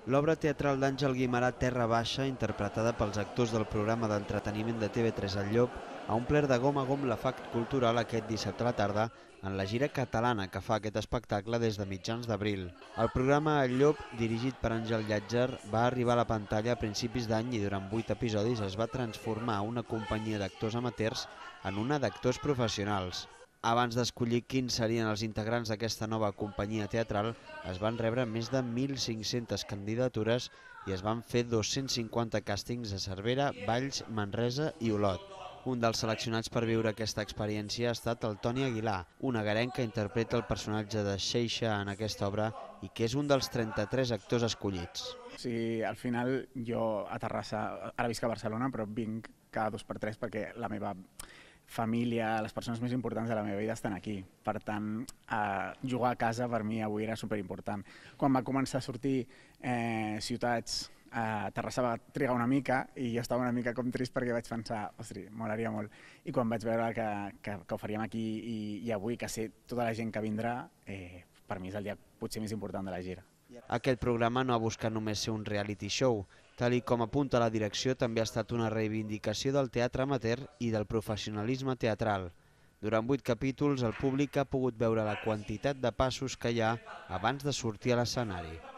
L'obra teatral d'Àngel Guimerà Terra Baixa, interpretada pels actors del programa d'entreteniment de TV3 El Llop, ha omplert de gom a gom l'afect cultural aquest dissabte a la tarda en la gira catalana que fa aquest espectacle des de mitjans d'abril. El programa El Llop, dirigit per Àngel Llàtzer, va arribar a la pantalla a principis d'any i durant 8 episodis es va transformar una companyia d'actors amateurs en una d'actors professionals. Abans d'escollir quins serien els integrants d'aquesta nova companyia teatral, es van rebre més de 1.500 candidatures i es van fer 250 càstings a Cervera, Valls, Manresa i Olot. Un dels seleccionats per viure aquesta experiència ha estat el Toni Aguilar, un egarenc que interpreta el personatge de Xeixa en aquesta obra i que és un dels 33 actors escollits. O sigui, al final jo a Terrassa, ara visc a Barcelona, però vinc cada 2 per 3 perquè la meva família, les persones més importants de la meva vida estan aquí. Per tant, jugar a casa per mi avui era superimportant. Quan va començar a sortir ciutats, Terrassa va trigar una mica i jo estava una mica com trist perquè vaig pensar, ostres, molaria molt. I quan vaig veure que ho faríem aquí i avui, que sé tota la gent que vindrà, per mi és el dia potser més important de la gira. Aquest programa no ha buscat només ser un reality show. Tal com apunta la direcció, també ha estat una reivindicació del teatre amateur i del professionalisme teatral. Durant 8 capítols, el públic ha pogut veure la quantitat de passos que hi ha abans de sortir a l'escenari.